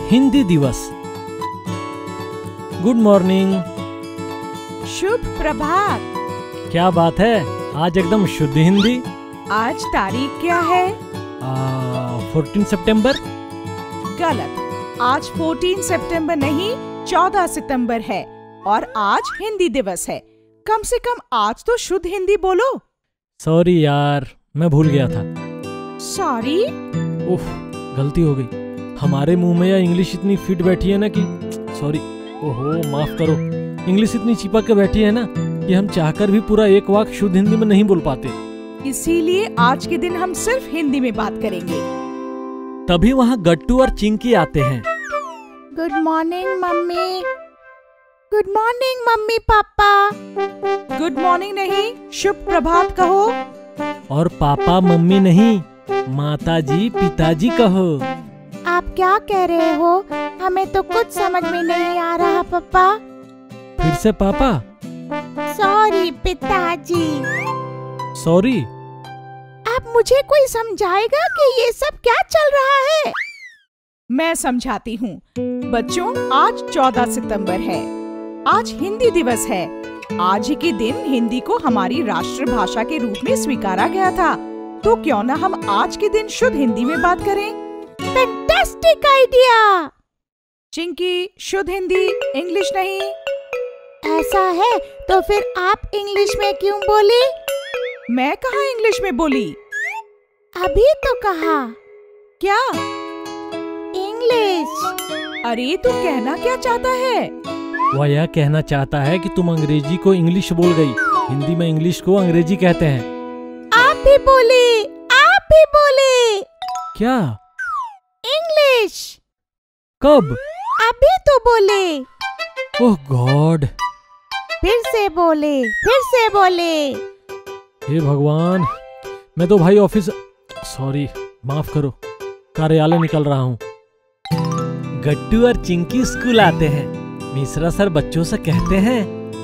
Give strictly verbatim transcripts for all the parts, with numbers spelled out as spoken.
Hindi Diwas. Good morning. शुभ प्रभात। क्या बात है, आज एकदम शुद्ध हिंदी। आज तारीख क्या है? फोर्टीन सितंबर। गलत, आज फोर्टीन सितंबर नहीं, चौदह सितंबर है और आज हिंदी दिवस है। कम से कम आज तो शुद्ध हिंदी बोलो। सॉरी यार, मैं भूल गया था। सॉरी? उफ, गलती हो गई। हमारे मुंह में या इंग्लिश इतनी फिट बैठी है ना कि सॉरी। ओहो, माफ करो। इंग्लिश इतनी चिपक के बैठी है ना कि हम चाहकर भी पूरा एक वाक्य शुद्ध हिंदी में नहीं बोल पाते। इसीलिए आज के दिन हम सिर्फ हिंदी में बात करेंगे। तभी वहाँ गट्टू और चिंकी आते हैं। Good morning mummy. Good morning mummy papa. Good morning नहीं, शुभ प्रभात कहो। और पापा मम्मी नहीं, माता जी पिताजी कहो। आप क्या कह रहे हो? हमें तो कुछ समझ में नहीं आ रहा पापा। फिर से पापा। सॉरी पिताजी। सॉरी। आप मुझे कोई समझाएगा कि ये सब क्या चल रहा है? मैं समझाती हूँ। बच्चों, आज चौदह सितंबर है। आज हिंदी दिवस है। आज ही के दिन हिंदी को हमारी राष्ट्रभाषा के रूप में स्वीकारा गया था। तो क्यों न हम आज के दिन शुद्ध हिंदी में बात करें? Fantastic idea. चिंकी, शुद्ध हिंदी, इंग्लिश नहीं। ऐसा है तो फिर आप इंग्लिश में क्यों बोली? मैं कहाँ इंग्लिश में बोली? अभी तो कहा। क्या? इंग्लिश। अरे तू कहना क्या चाहता है? वह यह कहना चाहता है कि तुम अंग्रेजी को इंग्लिश बोल गई। हिंदी में इंग्लिश को अंग्रेजी कहते हैं। आप भी बोले, आप भी बोले। क्या? इंग्लिश। कब? अभी तो बोले। Oh god. फिर से बोले, फिर से बोले। हे भगवान, मैं तो भाई ऑफिस, सॉरी माफ करो, कार्यालय निकल रहा हूँ। गट्टू और चिंकी स्कूल आते हैं। मिश्रा सर बच्चों से कहते हैं,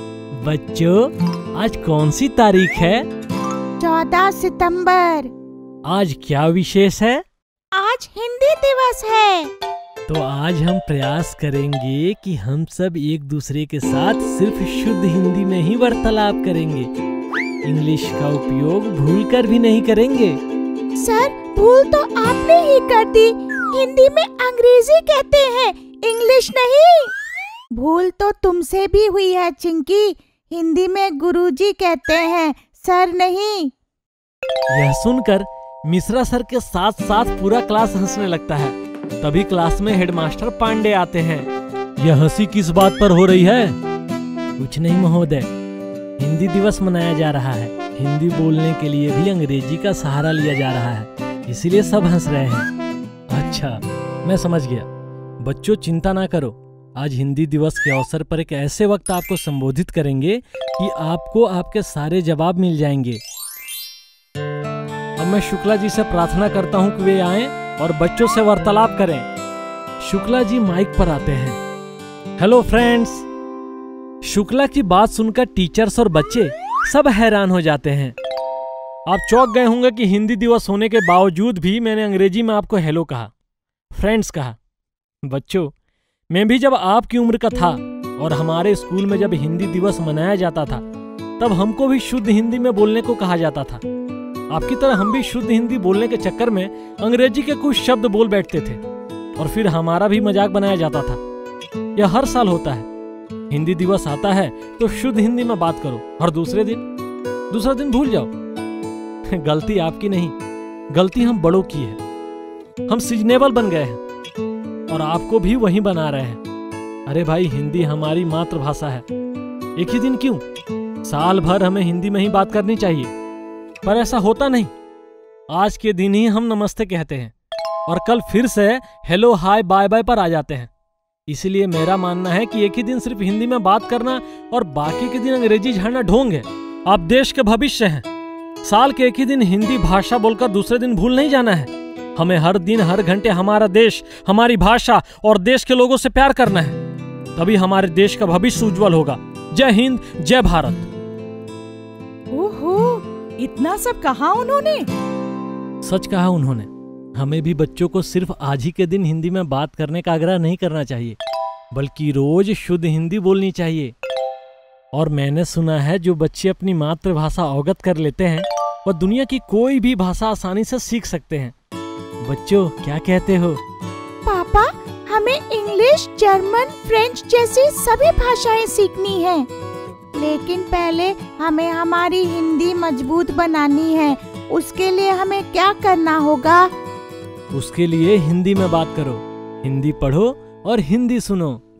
बच्चों आज कौन सी तारीख है? चौदह सितंबर। आज क्या विशेष है? आज हिंदी दिवस है। तो आज हम प्रयास करेंगे कि हम सब एक दूसरे के साथ सिर्फ शुद्ध हिंदी में ही वार्तालाप करेंगे। इंग्लिश का उपयोग भूलकर भी नहीं करेंगे। सर, भूल तो आपने ही कर दी। हिंदी में अंग्रेजी कहते हैं, इंग्लिश नहीं। भूल तो तुमसे भी हुई है चिंकी। हिंदी में गुरुजी कहते हैं, सर नहीं। यह सुनकर मिश्रा सर के साथ साथ पूरा क्लास हंसने लगता है। तभी क्लास में हेडमास्टर पांडे आते हैं। यह हंसी किस बात पर हो रही है? कुछ नहीं महोदय, हिंदी दिवस मनाया जा रहा है। हिंदी बोलने के लिए भी अंग्रेजी का सहारा लिया जा रहा है, इसीलिए सब हंस रहे हैं। अच्छा, मैं समझ गया। बच्चों चिंता ना करो, आज हिंदी दिवस के अवसर पर एक ऐसे वक्त आपको संबोधित करेंगे कि आपको आपके सारे जवाब मिल जाएंगे। अब मैं शुक्ला जी से प्रार्थना करता हूँ कि वे आएं और बच्चों से वार्तालाप करें। शुक्ला जी माइक पर आते हैं। Hello friends. शुक्ला की बात सुनकर टीचर्स और बच्चे सब हैरान हो जाते हैं। आप चौंक गए होंगे कि हिंदी दिवस होने के बावजूद भी मैंने अंग्रेजी में आपको हेलो कहा, फ्रेंड्स कहा। बच्चों, मैं भी जब आपकी उम्र का था और हमारे स्कूल में जब हिंदी दिवस मनाया जाता था, तब हमको भी शुद्ध हिंदी में बोलने को कहा जाता था। आपकी तरह हम भी शुद्ध हिंदी बोलने के चक्कर में अंग्रेजी के कुछ शब्द बोल बैठते थे और फिर हमारा भी मजाक बनाया जाता था। यह हर साल होता है। हिंदी दिवस आता है तो शुद्ध हिंदी में बात करो और दूसरे दिन दूसरा दिन भूल जाओ। गलती आपकी नहीं, गलती हम बड़ों की है। हम सीजनेबल बन गए हैं और आपको भी वही बना रहे हैं। अरे भाई, हिंदी हमारी मातृभाषा है। एक ही दिन क्यों, साल भर हमें हिंदी में ही बात करनी चाहिए। पर ऐसा होता नहीं। आज के दिन ही हम नमस्ते कहते हैं और कल फिर से हेलो हाय बाय बाय पर आ जाते हैं। इसलिए मेरा मानना है कि एक ही दिन सिर्फ हिंदी में बात करना और बाकी के दिन अंग्रेजी झाड़ना ढोंग है। आप देश के भविष्य हैं। साल के एक ही दिन हिंदी भाषा बोलकर दूसरे दिन भूल नहीं जाना है। हमें हर दिन हर घंटे हमारा देश, हमारी भाषा और देश के लोगों से प्यार करना है। तभी हमारे देश का भविष्य उज्जवल होगा। जय हिंद, जय भारत। ओहो, इतना सब कहा उन्होंने? सच कहा उन्होंने। हमें भी बच्चों को सिर्फ आज ही के दिन हिंदी में बात करने का आग्रह नहीं करना चाहिए, बल्कि रोज शुद्ध हिंदी बोलनी चाहिए। और मैंने सुना है जो बच्चे अपनी मातृभाषा अवगत कर लेते हैं वह दुनिया की कोई भी भाषा आसानी से सीख सकते हैं। बच्चों, क्या कहते हो? पापा, हमें इंग्लिश, जर्मन, फ्रेंच जैसी सभी भाषाएं सीखनी है, लेकिन पहले हमें हमारी हिंदी मजबूत बनानी है। उसके लिए हमें क्या करना होगा? उसके लिए हिंदी में बात करो, हिंदी पढ़ो और हिंदी सुनो।